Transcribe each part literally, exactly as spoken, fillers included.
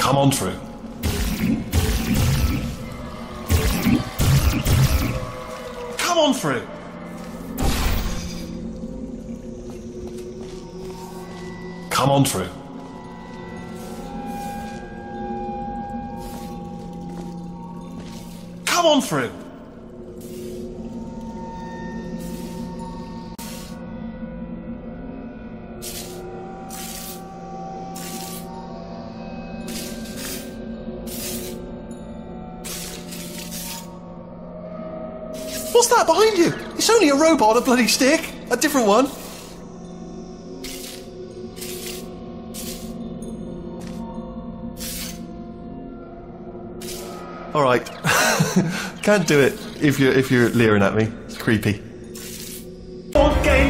Come on through. Come on through. Come on through. Come on through. What's that behind you? It's only a robot on a bloody stick. A different one. All right. Can't do it if you're if you're leering at me. It's creepy. On game.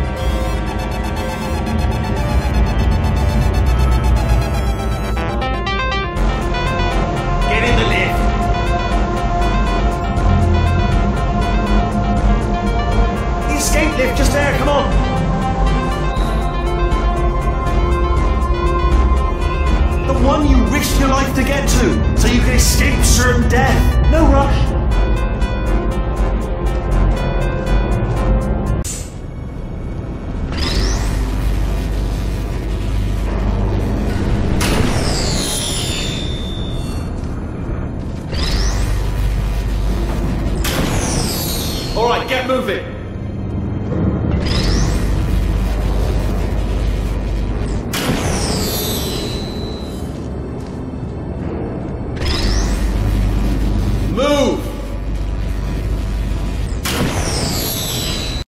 Get in the lift. The escape lift just there. Come on. The one you risked your life to get to, so you can escape certain death. No rush.